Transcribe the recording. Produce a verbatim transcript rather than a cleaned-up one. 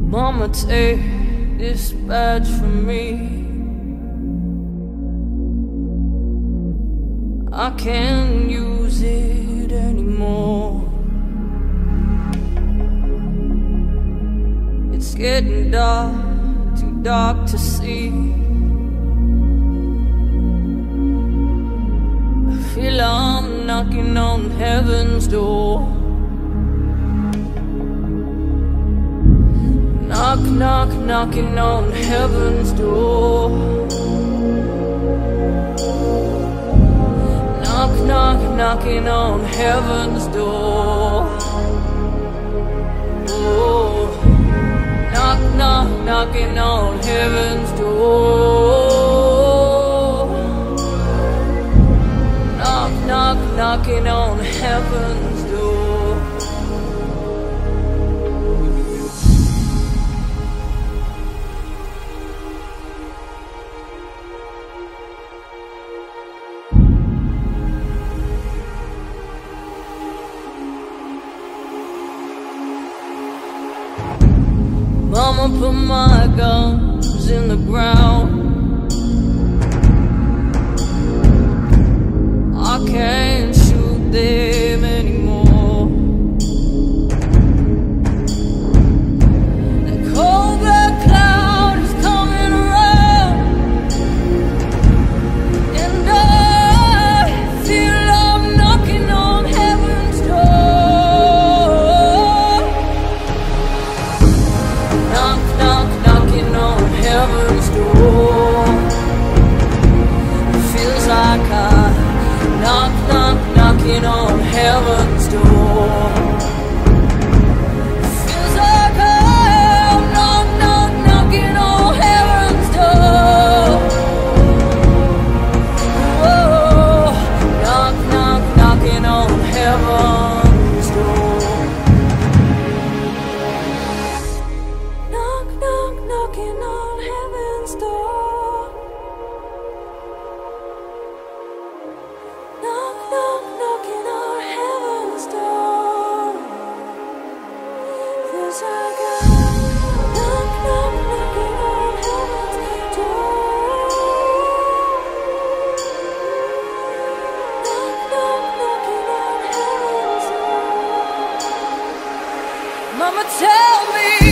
Mama, take this badge from me. I can't use it anymore. It's getting dark, too dark to see. I feel I'm knocking on heaven's door. Knock, knock, knocking on heaven's door. Knock, knock, knocking on heaven's door. Oh, knock, knock, knocking on heaven's door. Knock, knock, knocking on heaven's door. Mama, put my guns in the ground. I can't shoot them anymore. The cold black cloud is coming around, and I feel I'm knocking on heaven's door. Knock, knock, knocking on heaven's door. It feels like I knock, knock, knocking on heaven's door. It feels like I'm knock, knock, knocking on heaven's door. Whoa, knock, knock, knocking on heaven's door. Knock, knock, knocking on heaven's door. Knock, knock, knocking on heaven's door. Feels like a knock, knock, knocking on heaven's door. Knock, knock, knocking on heaven's door. Mama, tell me.